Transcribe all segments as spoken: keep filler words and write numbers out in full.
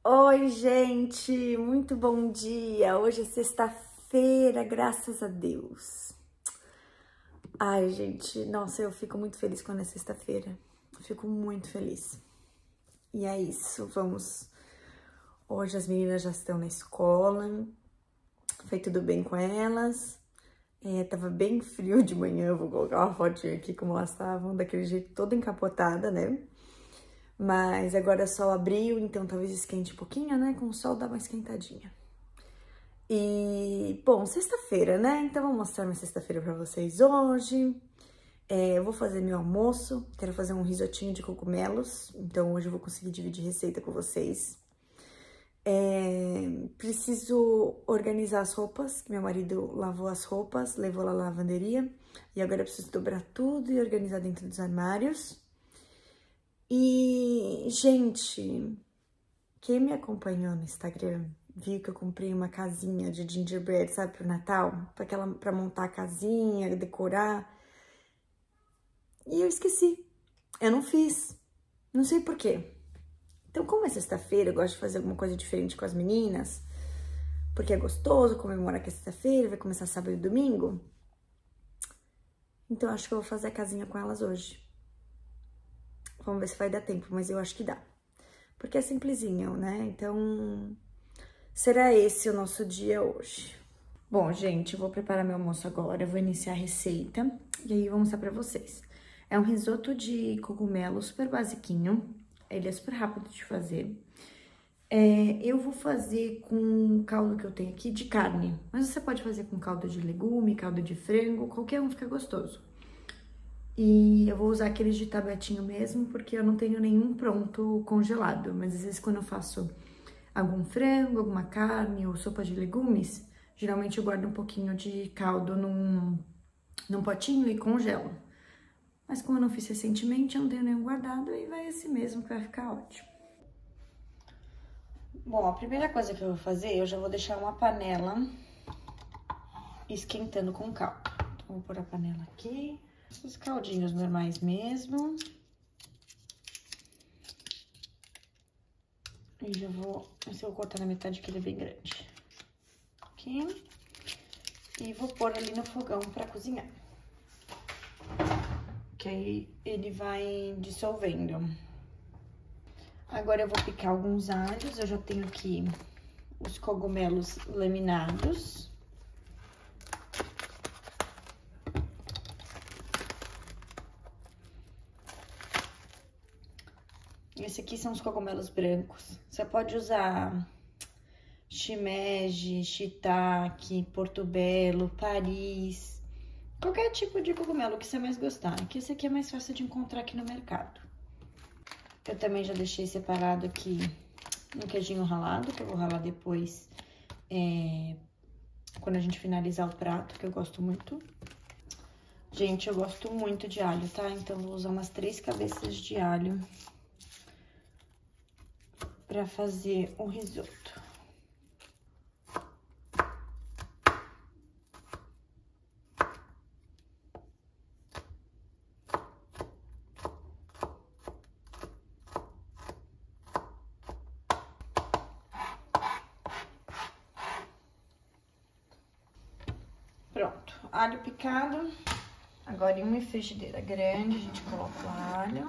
Oi, gente, muito bom dia. Hoje é sexta-feira, graças a Deus. Ai, gente, nossa, eu fico muito feliz quando é sexta-feira. Fico muito feliz. E é isso, vamos. Hoje as meninas já estão na escola. Foi tudo bem com elas. É, tava bem frio de manhã, eu vou colocar uma fotinha aqui como elas estavam, daquele jeito toda encapotada, né? Mas agora o sol abriu, então talvez esquente um pouquinho, né? Com o sol dá uma esquentadinha. E, bom, sexta-feira, né? Então vou mostrar minha sexta-feira pra vocês hoje. É, eu vou fazer meu almoço, quero fazer um risotinho de cogumelos, então hoje eu vou conseguir dividir receita com vocês. É, preciso organizar as roupas, que meu marido lavou as roupas, levou lá à lavanderia. E agora eu preciso dobrar tudo e organizar dentro dos armários. E, gente, quem me acompanhou no Instagram viu que eu comprei uma casinha de gingerbread, sabe, pro Natal? Pra, aquela, pra montar a casinha, decorar. E eu esqueci. Eu não fiz. Não sei por quê. Então, como é sexta-feira, eu gosto de fazer alguma coisa diferente com as meninas, porque é gostoso comemorar que é sexta-feira, vai começar sábado e domingo. Então, acho que eu vou fazer a casinha com elas hoje. Vamos ver se vai dar tempo, mas eu acho que dá. Porque é simplesinho, né? Então, será esse o nosso dia hoje. Bom, gente, eu vou preparar meu almoço agora, eu vou iniciar a receita e aí eu vou mostrar pra vocês. É um risoto de cogumelo super basiquinho, ele é super rápido de fazer. É, eu vou fazer com o caldo que eu tenho aqui de carne, mas você pode fazer com caldo de legume, caldo de frango, qualquer um fica gostoso. E eu vou usar aqueles de tabetinho mesmo, porque eu não tenho nenhum pronto congelado. Mas às vezes quando eu faço algum frango, alguma carne ou sopa de legumes, geralmente eu guardo um pouquinho de caldo num, num potinho e congelo. Mas como eu não fiz recentemente, eu não tenho nenhum guardado e vai esse mesmo que vai ficar ótimo. Bom, a primeira coisa que eu vou fazer, eu já vou deixar uma panela esquentando com caldo. Então, vou pôr a panela aqui. Os caldinhos normais mesmo. E já vou... Esse eu vou cortar na metade, que ele é bem grande. Aqui. E vou pôr ali no fogão pra cozinhar. Que aí ele vai dissolvendo. Agora eu vou picar alguns alhos. Eu já tenho aqui os cogumelos laminados. Esse aqui são os cogumelos brancos. Você pode usar shimeji, shiitake, portobello, Paris, qualquer tipo de cogumelo que você mais gostar. Aqui, esse aqui é mais fácil de encontrar aqui no mercado. Eu também já deixei separado aqui um queijinho ralado, que eu vou ralar depois, é, quando a gente finalizar o prato, que eu gosto muito. Gente, eu gosto muito de alho, tá? Então, vou usar umas três cabeças de alho para fazer o risoto. Pronto, alho picado. Agora, em uma frigideira grande, a gente coloca o alho.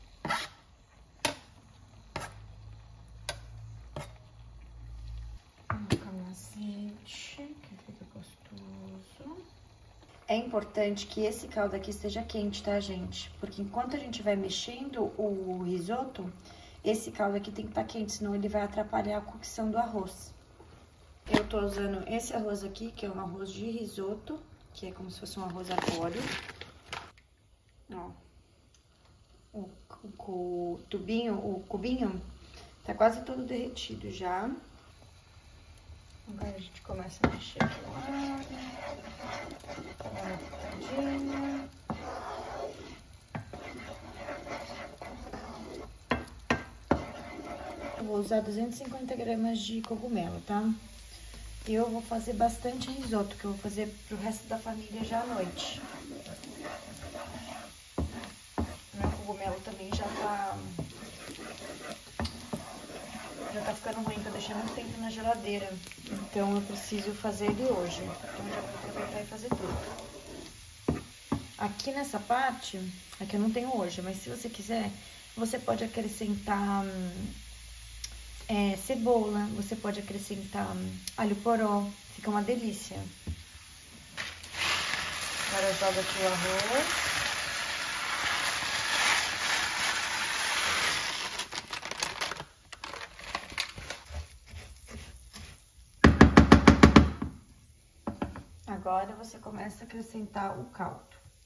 É importante que esse caldo aqui esteja quente, tá, gente? Porque enquanto a gente vai mexendo o risoto, esse caldo aqui tem que estar quente, senão ele vai atrapalhar a cocção do arroz. Eu tô usando esse arroz aqui, que é um arroz de risoto, que é como se fosse um arroz arbóreo. Ó, o, o, o tubinho, o cubinho, tá quase todo derretido já. Agora a gente começa a mexer aqui no alho. Eu vou usar duzentos e cinquenta gramas de cogumelo, tá? E eu vou fazer bastante risoto, que eu vou fazer pro resto da família já à noite. Meu cogumelo também já tá já tá ficando ruim, que eu deixei muito tempo na geladeira. Então eu preciso fazer ele hoje. Então já vou aproveitar e fazer tudo. Aqui nessa parte, aqui eu não tenho hoje, mas se você quiser, você pode acrescentar é, cebola, você pode acrescentar alho poró, fica uma delícia. Agora eu jogo aqui o arroz. Agora você começa a acrescentar o caldo.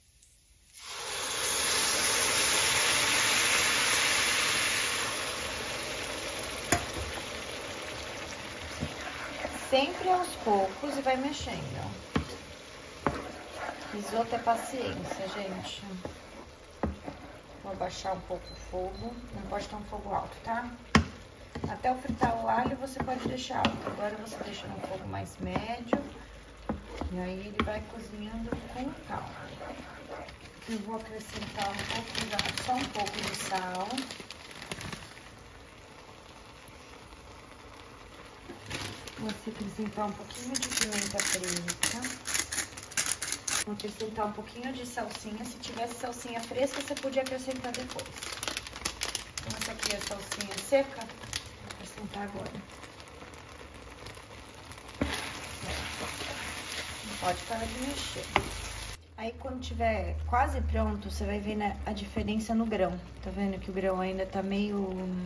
Sempre aos poucos e vai mexendo. Risoto é paciência, gente. Vou abaixar um pouco o fogo. Não pode estar um fogo alto, tá? Até eu fritar o alho você pode deixar alto. Agora você deixa num fogo mais médio. E aí ele vai cozinhando com calma. Eu vou acrescentar um pouco, só um pouco de sal. Vou acrescentar um pouquinho de pimenta preta. Vou acrescentar um pouquinho de salsinha. Se tivesse salsinha fresca, você podia acrescentar depois. Então, essa aqui é a salsinha seca. Vou acrescentar agora. Pode parar de mexer. Aí, quando tiver quase pronto, você vai ver né, a diferença no grão. Tá vendo que o grão ainda tá meio...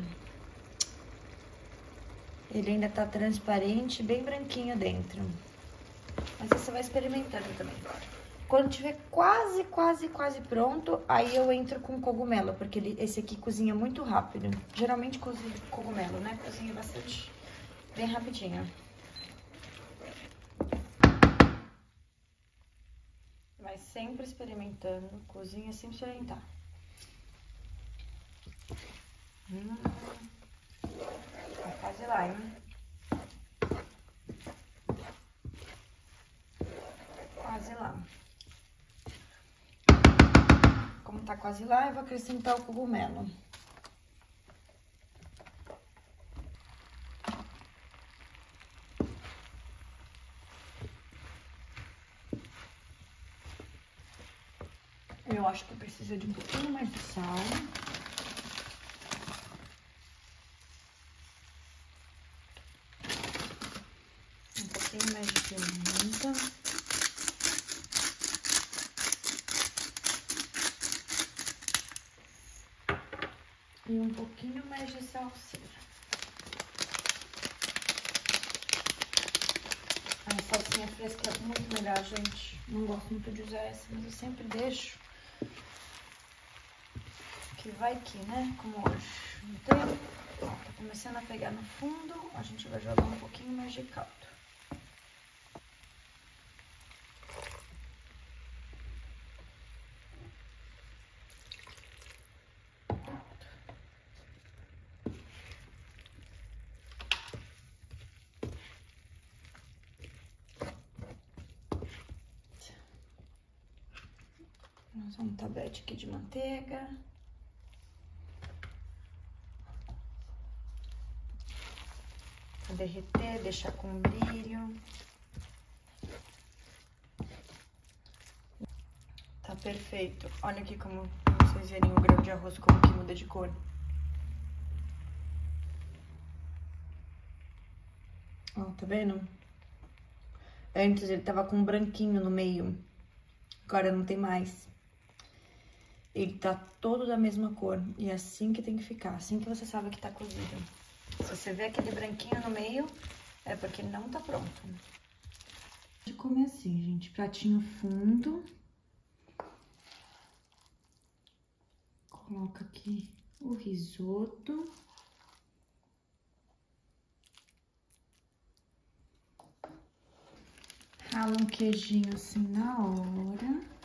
Ele ainda tá transparente, bem branquinho dentro. Mas você vai experimentando também. Quando tiver quase, quase, quase pronto, aí eu entro com cogumelo, porque ele, esse aqui cozinha muito rápido. Geralmente cozinha cogumelo, né? Cozinha bastante, bem rapidinho. Vai sempre experimentando, cozinha sem experimentar. Hum, tá quase lá, hein? Quase lá. Como tá quase lá, eu vou acrescentar o cogumelo. Eu acho que precisa de um pouquinho mais de sal. Um pouquinho mais de pimenta. E um pouquinho mais de salsinha. A salsinha fresca é muito melhor, gente. Não gosto muito de usar essa, mas eu sempre deixo. Que vai que, né? Como hoje. Então, ó, tá começando a pegar no fundo. A gente vai jogar um pouquinho mais de caldo. Vamos usar um tablete aqui de manteiga. Pra derreter, deixar com brilho. Tá perfeito. Olha aqui como, como vocês verem o grão de arroz, como que muda de cor. Ó, tá vendo? Antes ele tava com um branquinho no meio. Agora não tem mais. Ele tá todo da mesma cor. E é assim que tem que ficar. Assim que você sabe que tá cozido. Se você vê aquele branquinho no meio, é porque não tá pronto. De comer assim, gente. Pratinho fundo. Coloca aqui o risoto. Rala um queijinho assim na hora.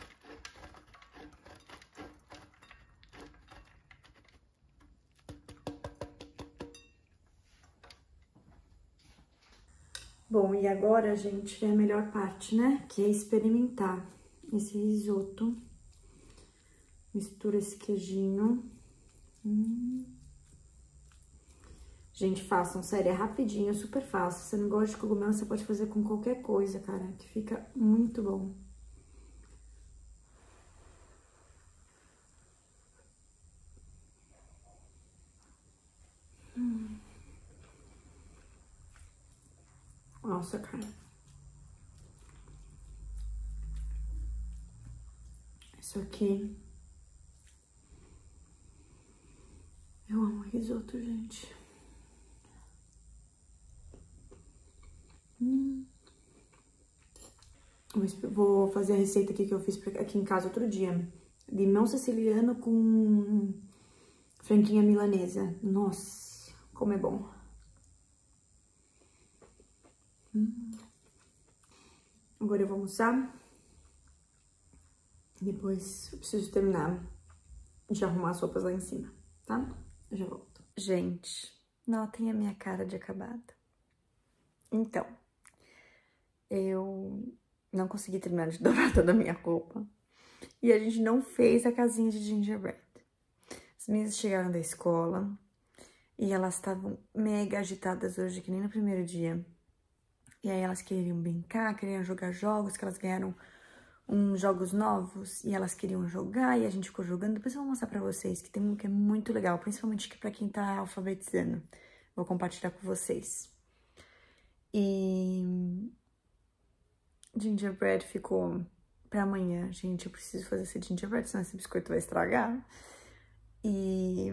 Bom, e agora, gente, vem a melhor parte, né? Que é experimentar esse risoto. Mistura esse queijinho. Hum. Gente, façam, sério, é rapidinho, é super fácil. Se você não gosta de cogumelo, você pode fazer com qualquer coisa, cara, que fica muito bom. Hum. Nossa, cara. Isso aqui... Eu amo risoto, gente. Hum. Vou fazer a receita aqui que eu fiz aqui em casa outro dia. Limão siciliano com franquinha milanesa. Nossa, como é bom. Hum. Agora eu vou almoçar. Depois eu preciso terminar de arrumar as roupas lá em cima, tá? Eu já volto. Gente, notem a minha cara de acabada. Então, eu não consegui terminar de dobrar toda a minha roupa. E a gente não fez a casinha de gingerbread. As meninas chegaram da escola e elas estavam mega agitadas hoje, que nem no primeiro dia. E aí elas queriam brincar, queriam jogar jogos, que elas ganharam uns jogos novos e elas queriam jogar e a gente ficou jogando. Depois eu vou mostrar pra vocês, que tem um que é muito legal, principalmente pra quem tá alfabetizando. Vou compartilhar com vocês. E... gingerbread ficou pra amanhã. Gente, eu preciso fazer esse gingerbread, senão esse biscoito vai estragar. E...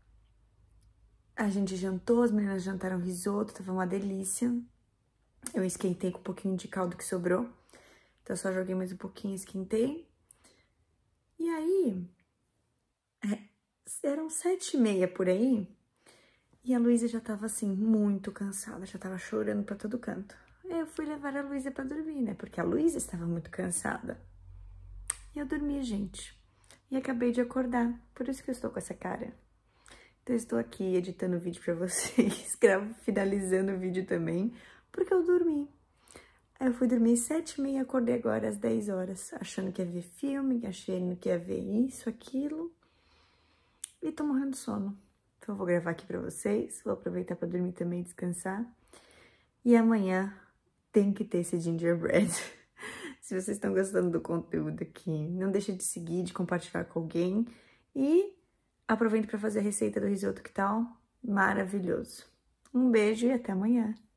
a gente jantou, as meninas jantaram risoto, tava uma delícia. Eu esquentei com um pouquinho de caldo que sobrou. Então, eu só joguei mais um pouquinho, esquentei. E aí, é, eram sete e meia por aí. E a Luísa já tava, assim, muito cansada. Já tava chorando pra todo canto. Eu fui levar a Luísa pra dormir, né? Porque a Luísa estava muito cansada. E eu dormi, gente. E acabei de acordar. Por isso que eu estou com essa cara. Então, eu estou aqui editando o vídeo pra vocês. Finalizando o vídeo também. Porque eu dormi. Aí eu fui dormir às sete e meia, acordei agora às dez horas, achando que ia ver filme, achando que ia ver isso, aquilo. E tô morrendo de sono. Então eu vou gravar aqui pra vocês, vou aproveitar pra dormir também e descansar. E amanhã tem que ter esse gingerbread. Se vocês estão gostando do conteúdo aqui, não deixe de seguir, de compartilhar com alguém. E aproveite pra fazer a receita do risoto, que tal? Maravilhoso. Um beijo e até amanhã.